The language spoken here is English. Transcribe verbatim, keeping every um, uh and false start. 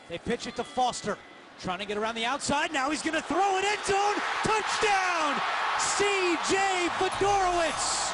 They pitch it to Foster, trying to get around the outside. Now he's going to throw it end zone. Touchdown, C J Fedorowicz.